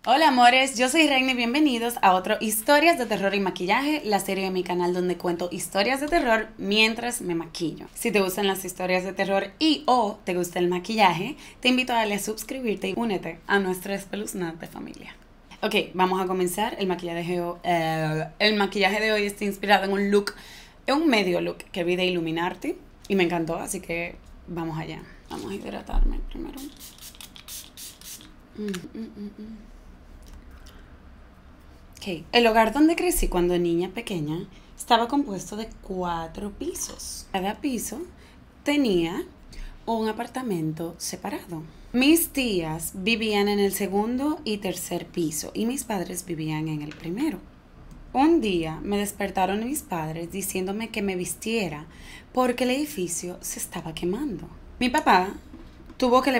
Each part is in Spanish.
Hola amores, yo soy Reina y bienvenidos a otro Historias de Terror y Maquillaje, la serie de mi canal donde cuento historias de terror mientras me maquillo. Si te gustan las historias de terror y o te gusta el maquillaje, te invito a darle a suscribirte y únete a nuestra espeluznante familia. Ok, vamos a comenzar. El maquillaje de hoy está inspirado en un medio look que vi de Illuminati y me encantó, así que vamos allá. Vamos a hidratarme primero. Okay. El hogar donde crecí cuando niña pequeña estaba compuesto de 4 pisos. Cada piso tenía un apartamento separado. Mis tías vivían en el segundo y tercer piso y mis padres vivían en el primero. Un día me despertaron mis padres diciéndome que me vistiera porque el edificio se estaba quemando. Mi papá tuvo que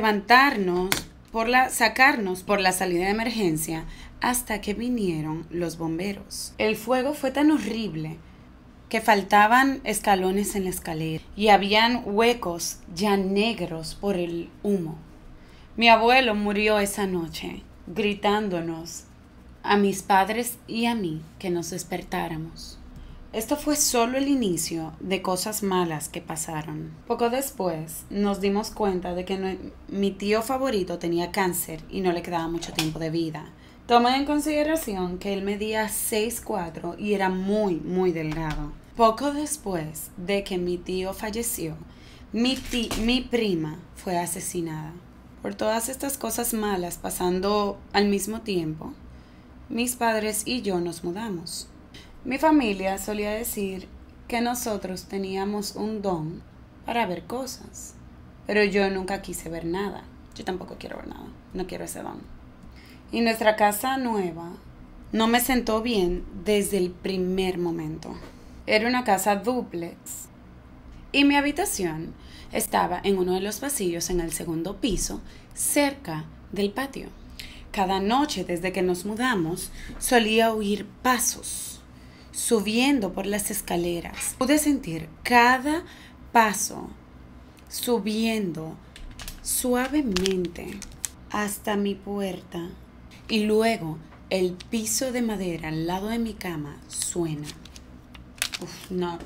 sacarnos por la salida de emergencia hasta que vinieron los bomberos. El fuego fue tan horrible que faltaban escalones en la escalera y habían huecos ya negros por el humo. Mi abuelo murió esa noche, gritándonos a mis padres y a mí que nos despertáramos. Esto fue solo el inicio de cosas malas que pasaron. Poco después nos dimos cuenta de que mi tío favorito tenía cáncer y no le quedaba mucho tiempo de vida. Toma en consideración que él medía 6'4" y era muy, muy delgado. Poco después de que mi tío falleció, mi prima fue asesinada. Por todas estas cosas malas pasando al mismo tiempo, mis padres y yo nos mudamos. Mi familia solía decir que nosotros teníamos un don para ver cosas, pero yo nunca quise ver nada. Yo tampoco quiero ver nada, no quiero ese don. Y nuestra casa nueva no me sentó bien desde el primer momento. Era una casa dúplex y mi habitación estaba en uno de los pasillos en el segundo piso, cerca del patio. Cada noche desde que nos mudamos solía oír pasos subiendo por las escaleras. Pude sentir cada paso subiendo suavemente hasta mi puerta y luego el piso de madera al lado de mi cama suena. Uf, no.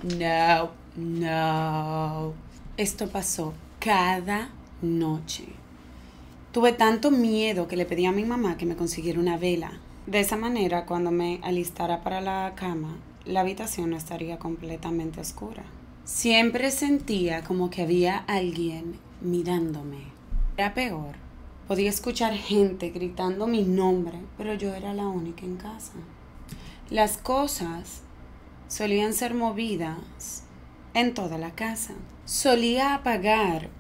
Esto pasó cada noche. Tuve tanto miedo que le pedí a mi mamá que me consiguiera una vela. De esa manera, cuando me alistara para la cama, la habitación no estaría completamente oscura. Siempre sentía como que había alguien mirándome. Era peor. Podía escuchar gente gritando mi nombre, pero yo era la única en casa. Las cosas solían ser movidas en toda la casa. Solía apagar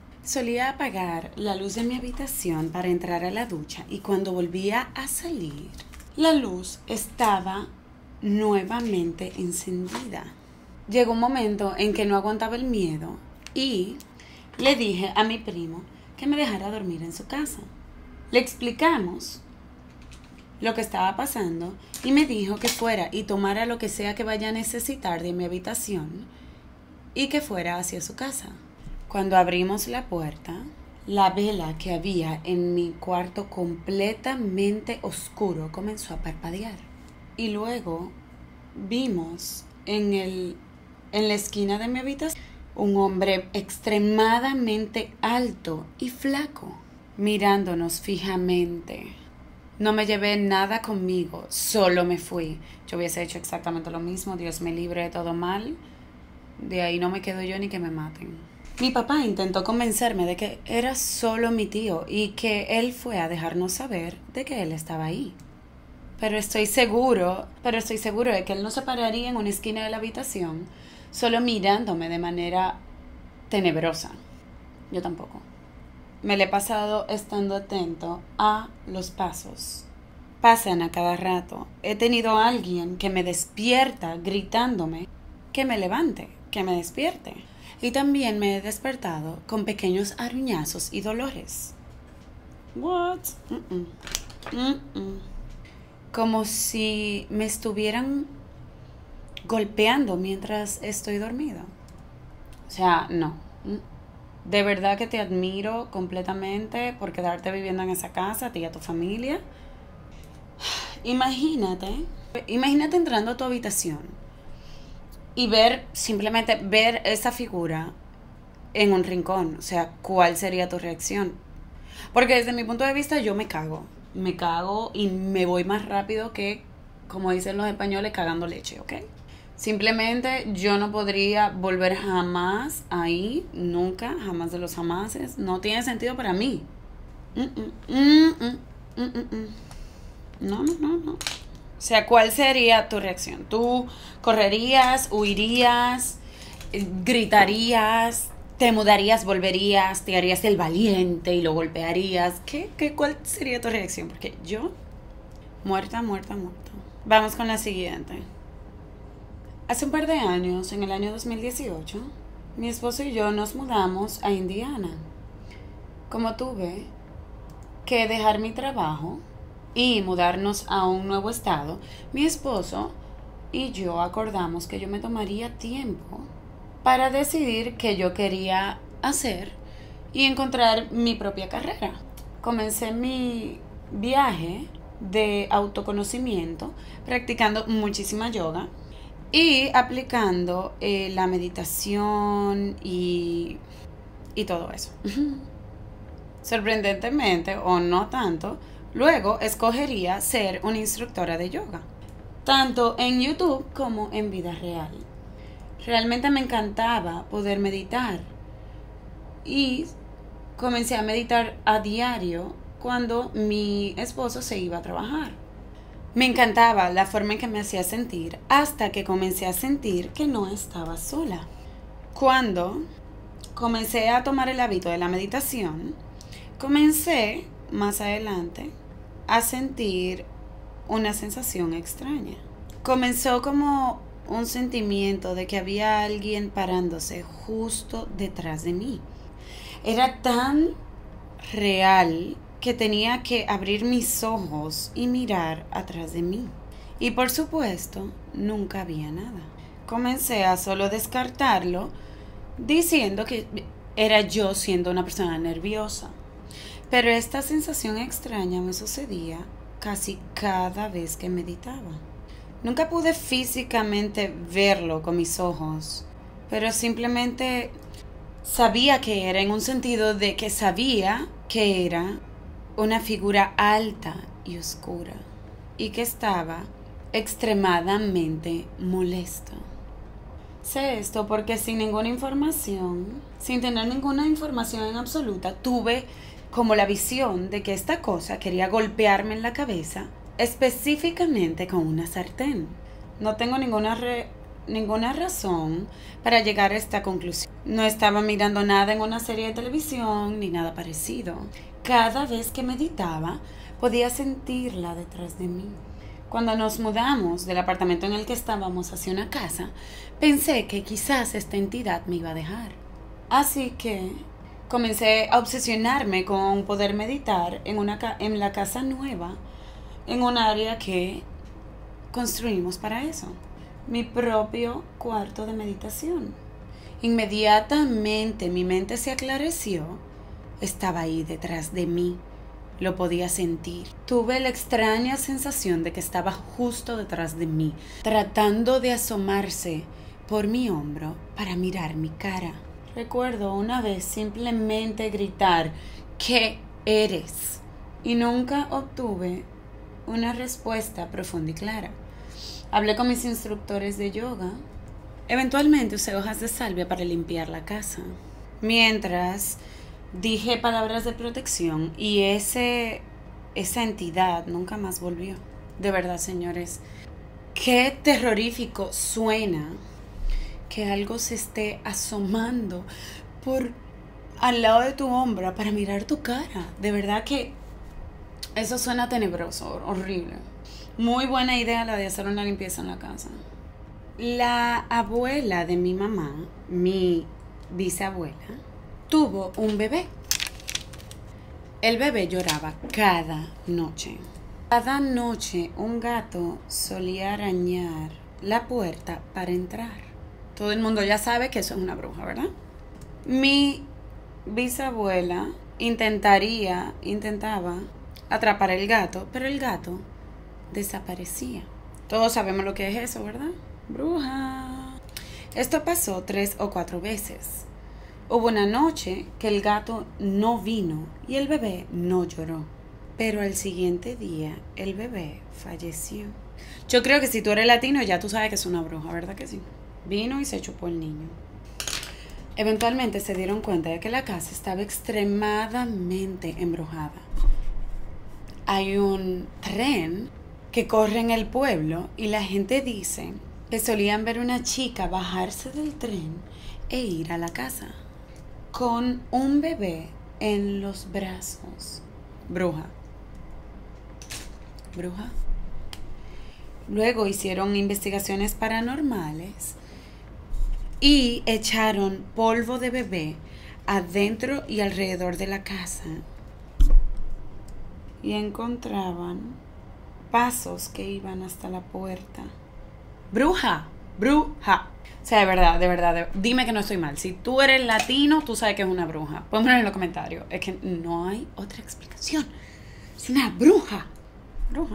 la luz de mi habitación para entrar a la ducha y cuando volvía a salir, la luz estaba nuevamente encendida. Llegó un momento en que no aguantaba el miedo y le dije a mi primo que me dejara dormir en su casa. Le explicamos lo que estaba pasando y me dijo que fuera y tomara lo que sea que vaya a necesitar de mi habitación y que fuera hacia su casa. Cuando abrimos la puerta, la vela que había en mi cuarto completamente oscuro comenzó a parpadear. Y luego vimos en la esquina de mi habitación un hombre extremadamente alto y flaco mirándonos fijamente. No me llevé nada conmigo, solo me fui. Yo hubiese hecho exactamente lo mismo, Dios me libre de todo mal. De ahí no me quedo yo ni que me maten. Mi papá intentó convencerme de que era solo mi tío y que él fue a dejarnos saber de que él estaba ahí. Pero estoy seguro de que él no se pararía en una esquina de la habitación solo mirándome de manera tenebrosa. Yo tampoco. Me le he pasado estando atento a los pasos. Pasan a cada rato. He tenido a alguien que me despierta gritándome que me levante, que me despierte. Y también me he despertado con pequeños aruñazos y dolores. What? Como si me estuvieran golpeando mientras estoy dormida. O sea, no. De verdad que te admiro completamente por quedarte viviendo en esa casa, a ti y a tu familia. Imagínate entrando a tu habitación y simplemente ver esa figura en un rincón. O sea, ¿cuál sería tu reacción? Porque desde mi punto de vista yo me cago y me voy más rápido que, como dicen los españoles, cagando leche, ¿ok? Simplemente yo no podría volver jamás ahí, nunca, jamás de los jamases. No tiene sentido para mí. No. O sea, ¿cuál sería tu reacción? ¿Tú correrías, huirías, gritarías, te mudarías, volverías, te harías el valiente y lo golpearías? ¿Cuál sería tu reacción? Porque yo, muerta. Vamos con la siguiente. Hace un par de años, en el año 2018, mi esposo y yo nos mudamos a Indiana. Como tuve que dejar mi trabajo y mudarnos a un nuevo estado, mi esposo y yo acordamos que yo me tomaría tiempo para decidir qué yo quería hacer y encontrar mi propia carrera. Comencé mi viaje de autoconocimiento practicando muchísima yoga y aplicando la meditación y todo eso. Sorprendentemente, o no tanto, luego escogería ser una instructora de yoga, tanto en YouTube como en vida real. Realmente me encantaba poder meditar y comencé a meditar a diario cuando mi esposo se iba a trabajar. Me encantaba la forma en que me hacía sentir hasta que comencé a sentir que no estaba sola. Cuando comencé a tomar el hábito de la meditación, comencé más adelante a sentir una sensación extraña. Comenzó como un sentimiento de que había alguien parándose justo detrás de mí. Era tan real que tenía que abrir mis ojos y mirar atrás de mí. Y por supuesto, nunca había nada. Comencé a solo descartarlo, diciendo que era yo siendo una persona nerviosa. Pero esta sensación extraña me sucedía casi cada vez que meditaba. Nunca pude físicamente verlo con mis ojos, pero simplemente sabía que era, en un sentido de que sabía que era una figura alta y oscura y que estaba extremadamente molesto. Sé esto porque sin tener ninguna información en absoluta, tuve como la visión de que esta cosa quería golpearme en la cabeza, específicamente con una sartén. No tengo ninguna razón para llegar a esta conclusión. No estaba mirando nada en una serie de televisión ni nada parecido. Cada vez que meditaba, podía sentirla detrás de mí. Cuando nos mudamos del apartamento en el que estábamos hacia una casa, pensé que quizás esta entidad me iba a dejar. Así que comencé a obsesionarme con poder meditar en la casa nueva, en un área que construimos para eso. Mi propio cuarto de meditación. Inmediatamente mi mente se aclareció. Estaba ahí detrás de mí. Lo podía sentir. Tuve la extraña sensación de que estaba justo detrás de mí, tratando de asomarse por mi hombro para mirar mi cara. Recuerdo una vez simplemente gritar, ¿qué eres? Y nunca obtuve una respuesta profunda y clara. Hablé con mis instructores de yoga. Eventualmente usé hojas de salvia para limpiar la casa. Mientras dije palabras de protección y esa entidad nunca más volvió. De verdad, señores, qué terrorífico suena que algo se esté asomando al lado de tu hombro para mirar tu cara. De verdad que eso suena tenebroso, horrible. Muy buena idea la de hacer una limpieza en la casa. La abuela de mi mamá, mi bisabuela, tuvo un bebé. El bebé lloraba cada noche. Cada noche un gato solía arañar la puerta para entrar. Todo el mundo ya sabe que eso es una bruja, ¿verdad? Mi bisabuela intentaba atrapar el gato, pero el gato desaparecía. Todos sabemos lo que es eso, ¿verdad? Bruja. Esto pasó 3 o 4 veces. Hubo una noche que el gato no vino y el bebé no lloró. Pero al siguiente día el bebé falleció. Yo creo que si tú eres latino ya tú sabes que es una bruja, ¿verdad que sí? Vino y se chupó el niño. Eventualmente se dieron cuenta de que la casa estaba extremadamente embrujada. Hay un tren que corre en el pueblo y la gente dice que solían ver una chica bajarse del tren e ir a la casa con un bebé en los brazos. Bruja. Bruja. Luego hicieron investigaciones paranormales y echaron polvo de bebé adentro y alrededor de la casa. Y encontraban pasos que iban hasta la puerta. Bruja, bruja. O sea, de verdad, dime que no estoy mal. Si tú eres latino, tú sabes que es una bruja. Pónmelo en los comentarios. Es que no hay otra explicación. Es una bruja. Bruja.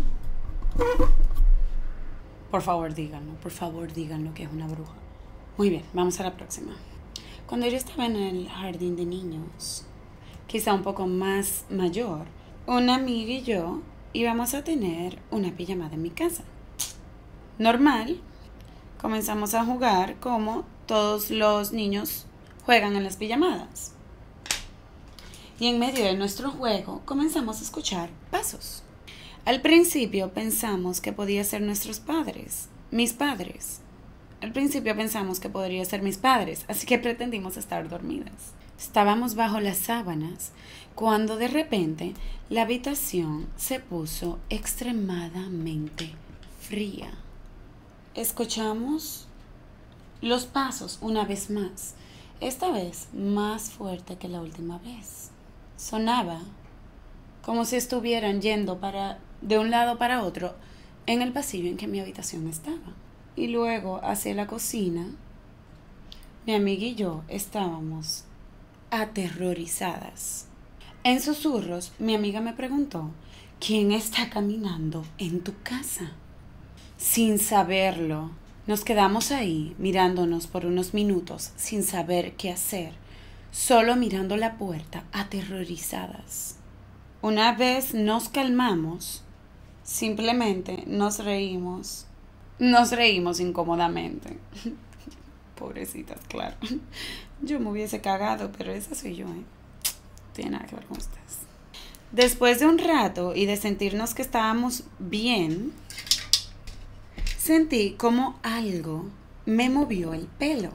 Por favor, díganlo que es una bruja. Muy bien, vamos a la próxima. Cuando yo estaba en el jardín de niños, quizá un poco más mayor, una amiga y yo íbamos a tener una pijamada en mi casa. Normal, comenzamos a jugar como todos los niños juegan en las pijamadas. Y en medio de nuestro juego comenzamos a escuchar pasos. Al principio pensamos que podía ser nuestros padres, mis padres. Al principio pensamos que podría ser mis padres, así que pretendimos estar dormidas. Estábamos bajo las sábanas cuando de repente la habitación se puso extremadamente fría. Escuchamos los pasos una vez más, esta vez más fuerte que la última vez. Sonaba como si estuvieran yendo de un lado para otro en el pasillo en que mi habitación estaba. Y luego hacia la cocina, mi amiga y yo estábamos aterrorizadas. En susurros, mi amiga me preguntó, ¿quién está caminando en tu casa? Sin saberlo, nos quedamos ahí mirándonos por unos minutos sin saber qué hacer, solo mirando la puerta aterrorizadas. Una vez nos calmamos, simplemente nos reímos incómodamente. Pobrecitas, claro. Yo me hubiese cagado, pero esa soy yo, ¿eh? No tiene nada que ver con ustedes. Después de un rato y de sentirnos que estábamos bien, sentí como algo me movió el pelo.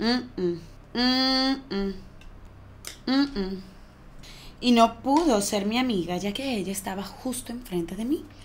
Y no pudo ser mi amiga, ya que ella estaba justo enfrente de mí.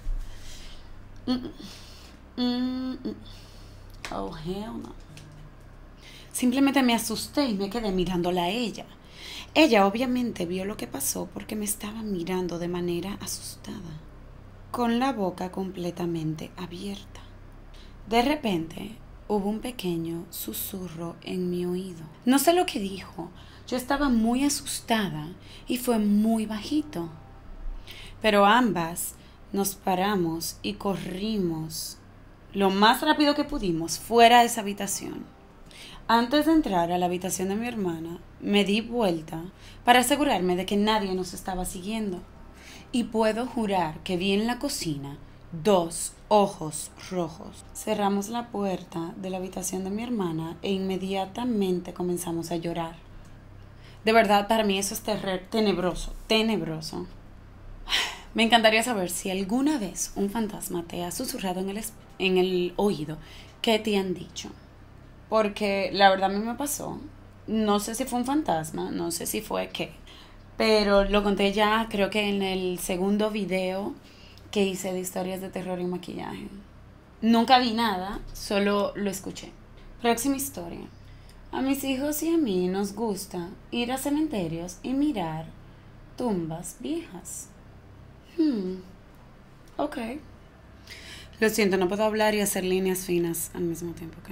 Oh, hell no. Simplemente me asusté y me quedé mirándola a ella. Ella obviamente vio lo que pasó porque me estaba mirando de manera asustada, con la boca completamente abierta. De repente, hubo un pequeño susurro en mi oído. No sé lo que dijo. Yo estaba muy asustada y fue muy bajito. Pero ambas nos paramos y corrimos lo más rápido que pudimos fuera de esa habitación. Antes de entrar a la habitación de mi hermana, me di vuelta para asegurarme de que nadie nos estaba siguiendo. Y puedo jurar que vi en la cocina 2 ojos rojos. Cerramos la puerta de la habitación de mi hermana e inmediatamente comenzamos a llorar. De verdad, para mí eso es tenebroso, tenebroso. Me encantaría saber si alguna vez un fantasma te ha susurrado en el oído qué te han dicho. Porque la verdad a mí me pasó. No sé si fue un fantasma, no sé si fue qué. Pero lo conté ya, creo que en el segundo video que hice de historias de terror y maquillaje. Nunca vi nada, solo lo escuché. Próxima historia. A mis hijos y a mí nos gusta ir a cementerios y mirar tumbas viejas. Ok. Lo siento, no puedo hablar y hacer líneas finas al mismo tiempo, ¿ok?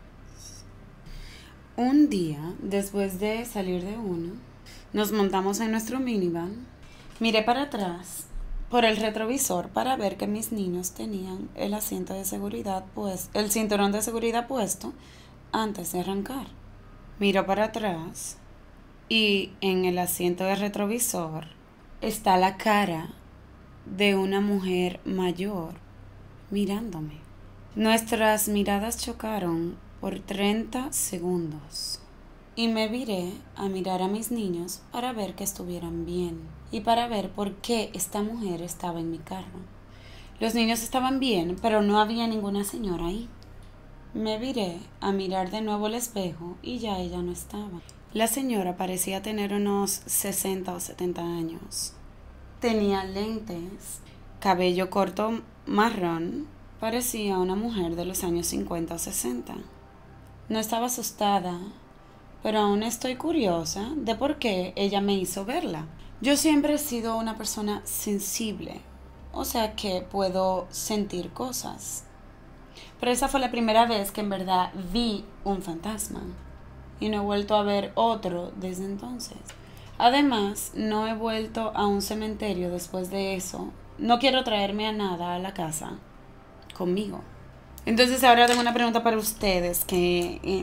Un día, después de salir de uno, nos montamos en nuestro minivan. Miré para atrás por el retrovisor para ver que mis niños tenían el asiento de seguridad, pues, el cinturón de seguridad puesto antes de arrancar. Miro para atrás y en el asiento de retrovisor está la cara de una mujer mayor mirándome. Nuestras miradas chocaron por 30 segundos y me viré a mirar a mis niños para ver que estuvieran bien y para ver por qué esta mujer estaba en mi carro. Los niños estaban bien, pero no había ninguna señora ahí. Me viré a mirar de nuevo el espejo y ya ella no estaba. La señora parecía tener unos 60 o 70 años. Tenía lentes, cabello corto marrón, parecía una mujer de los años 50 o 60. No estaba asustada, pero aún estoy curiosa de por qué ella me hizo verla. Yo siempre he sido una persona sensible, o sea que puedo sentir cosas. Pero esa fue la primera vez que en verdad vi un fantasma y no he vuelto a ver otro desde entonces. Además, no he vuelto a un cementerio después de eso. No quiero traerme a nada a la casa conmigo. Entonces ahora tengo una pregunta para ustedes que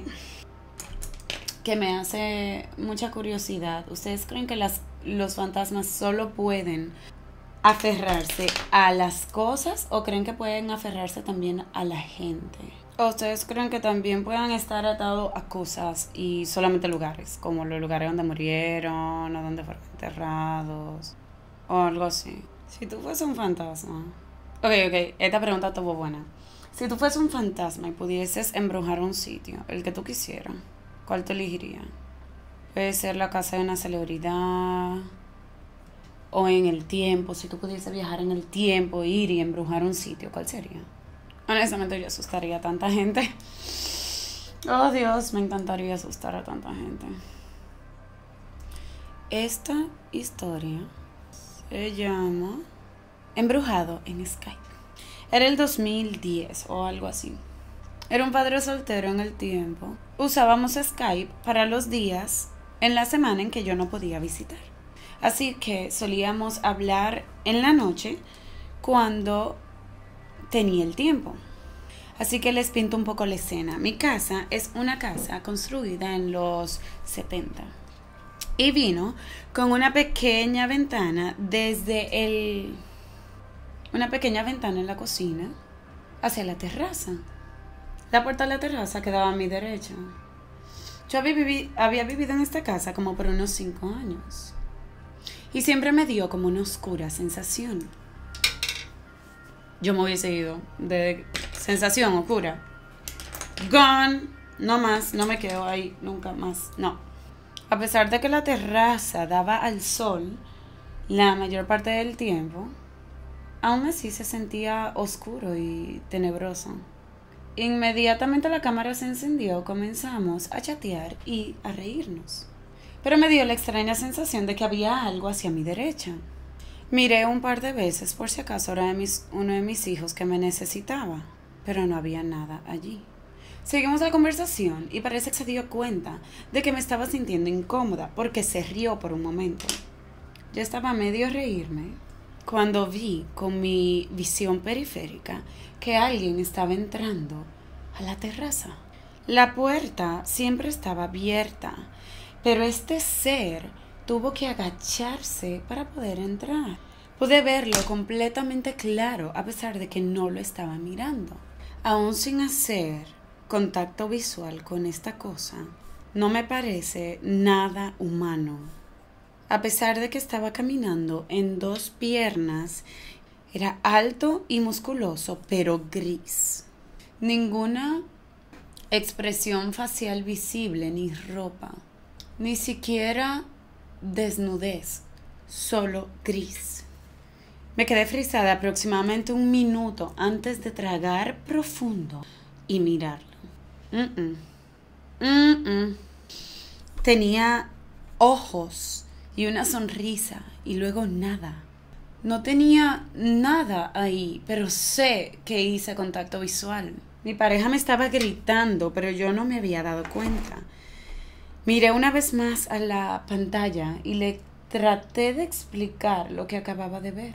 me hace mucha curiosidad. ¿Ustedes creen que los fantasmas solo pueden aferrarse a las cosas o creen que pueden aferrarse también a la gente? ¿O ustedes creen que también puedan estar atados a cosas y solamente lugares, como los lugares donde murieron o donde fueron enterrados o algo así? Si tú fueses un fantasma... Ok, esta pregunta estuvo buena. Si tú fueses un fantasma y pudieses embrujar un sitio, el que tú quisieras, ¿cuál te elegirías? Puede ser la casa de una celebridad o en el tiempo. Si tú pudieses viajar en el tiempo, ir y embrujar un sitio, ¿cuál sería? Honestamente yo asustaría a tanta gente. Oh Dios, me encantaría asustar a tanta gente. Esta historia se llama Embrujado en Skype. Era el 2010 o algo así. Era un padre soltero en el tiempo. Usábamos Skype para los días en la semana en que yo no podía visitar. Así que solíamos hablar en la noche cuando tenía el tiempo. Así que les pinto un poco la escena. Mi casa es una casa construida en los 70 y vino con una pequeña ventana una pequeña ventana en la cocina hacia la terraza. La puerta de la terraza quedaba a mi derecha. Yo había vivido en esta casa como por unos 5 años y siempre me dio como una oscura sensación. Yo me hubiese ido de sensación oscura. Gone. No más, no me quedo ahí nunca más. No. A pesar de que la terraza daba al sol la mayor parte del tiempo, aún así se sentía oscuro y tenebroso. Inmediatamente la cámara se encendió, comenzamos a chatear y a reírnos. Pero me dio la extraña sensación de que había algo hacia mi derecha. Miré un par de veces por si acaso era uno de mis hijos que me necesitaba, pero no había nada allí. Seguimos la conversación y parece que se dio cuenta de que me estaba sintiendo incómoda porque se rió por un momento. Yo estaba a medio reírme cuando vi con mi visión periférica que alguien estaba entrando a la terraza. La puerta siempre estaba abierta, pero este ser tuvo que agacharse para poder entrar. Pude verlo completamente claro a pesar de que no lo estaba mirando. Aún sin hacer contacto visual con esta cosa, no me parece nada humano. A pesar de que estaba caminando en 2 piernas, era alto y musculoso, pero gris. Ninguna expresión facial visible ni ropa, ni siquiera desnudez, solo gris. Me quedé frisada aproximadamente 1 minuto antes de tragar profundo y mirarlo. Tenía ojos y una sonrisa y luego nada. No tenía nada ahí, pero sé que hice contacto visual. Mi pareja me estaba gritando, pero yo no me había dado cuenta. Miré una vez más a la pantalla y le traté de explicar lo que acababa de ver.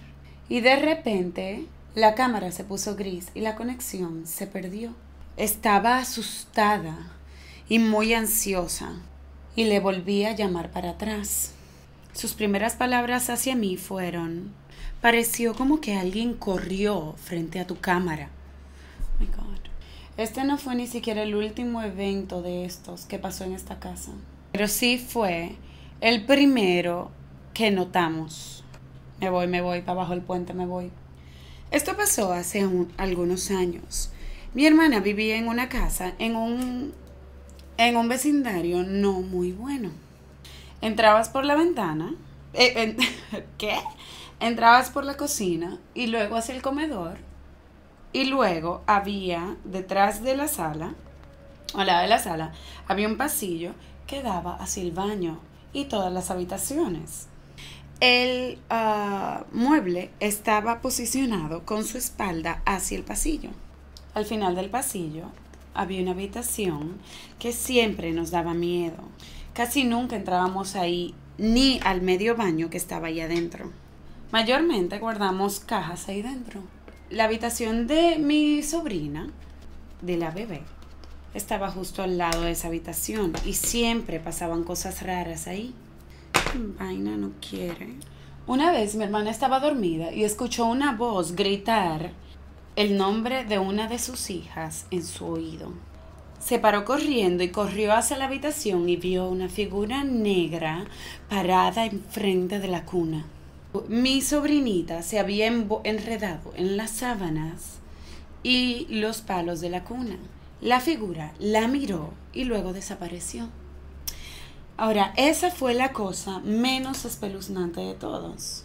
Y de repente la cámara se puso gris y la conexión se perdió. Estaba asustada y muy ansiosa y le volví a llamar para atrás. Sus primeras palabras hacia mí fueron: pareció como que alguien corrió frente a tu cámara. Oh my God. Este no fue ni siquiera el último evento de estos que pasó en esta casa, pero sí fue el primero que notamos. Me voy, para abajo del puente me voy. Esto pasó hace algunos años. Mi hermana vivía en una casa, en un vecindario no muy bueno. Entrabas por la ventana, ¿qué? Entrabas por la cocina y luego hacia el comedor. Y luego había, detrás de la sala, al lado de la sala, había un pasillo que daba hacia el baño y todas las habitaciones. El mueble estaba posicionado con su espalda hacia el pasillo. Al final del pasillo había una habitación que siempre nos daba miedo. Casi nunca entrábamos ahí, ni al medio baño que estaba ahí adentro. Mayormente guardamos cajas ahí dentro. La habitación de mi sobrina, de la bebé, estaba justo al lado de esa habitación y siempre pasaban cosas raras ahí. Vaina no quiere. Una vez mi hermana estaba dormida y escuchó una voz gritar el nombre de una de sus hijas en su oído. Se paró corriendo y corrió hacia la habitación y vio una figura negra parada enfrente de la cuna. Mi sobrinita se había enredado en las sábanas y los palos de la cuna. La figura la miró y luego desapareció. Ahora, esa fue la cosa menos espeluznante de todos.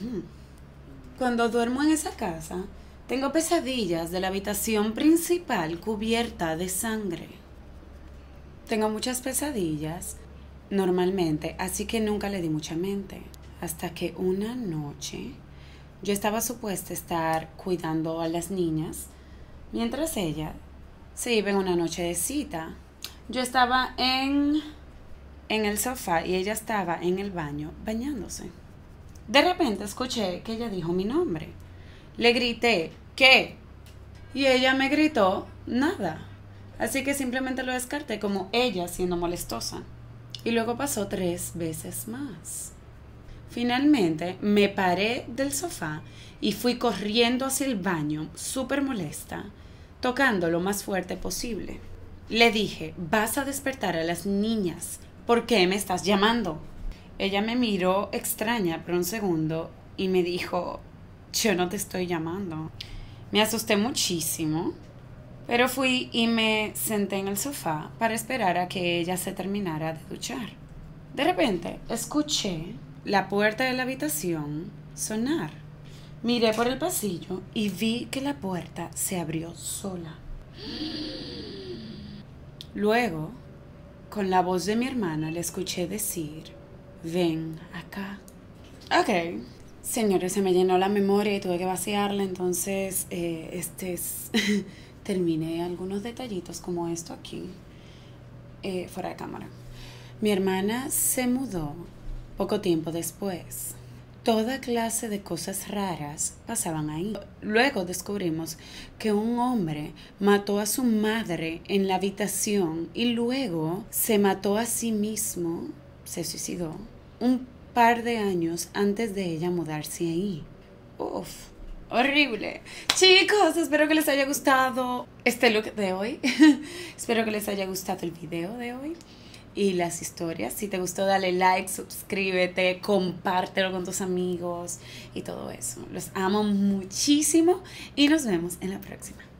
Cuando duermo en esa casa, tengo pesadillas de la habitación principal cubierta de sangre. Tengo muchas pesadillas normalmente, así que nunca le di mucha mente. Hasta que una noche yo estaba supuesta a estar cuidando a las niñas mientras ella se iba en una noche de cita. Yo estaba en el sofá y ella estaba en el baño bañándose. De repente escuché que ella dijo mi nombre. Le grité, ¿qué? Y ella me gritó, nada. Así que simplemente lo descarté como ella siendo molestosa. Y luego pasó 3 veces más. Finalmente me paré del sofá y fui corriendo hacia el baño, súper molesta, tocando lo más fuerte posible. Le dije, vas a despertar a las niñas. ¿Por qué me estás llamando? Ella me miró extraña por un segundo y me dijo, yo no te estoy llamando. Me asusté muchísimo, pero fui y me senté en el sofá para esperar a que ella se terminara de duchar. De repente escuché la puerta de la habitación sonar. Miré por el pasillo y vi que la puerta se abrió sola. Luego, con la voz de mi hermana, le escuché decir, ven acá. Ok, señores, se me llenó la memoria y tuve que vaciarla, entonces terminé algunos detallitos como esto aquí, fuera de cámara. Mi hermana se mudó poco tiempo después. Toda clase de cosas raras pasaban ahí. Luego descubrimos que un hombre mató a su madre en la habitación y luego se mató a sí mismo, se suicidó, un par de años antes de ella mudarse ahí. Uf, horrible. Chicos, espero que les haya gustado este look de hoy. Espero que les haya gustado el video de hoy y las historias. Si te gustó, dale like, suscríbete, compártelo con tus amigos y todo eso. Los amo muchísimo y nos vemos en la próxima.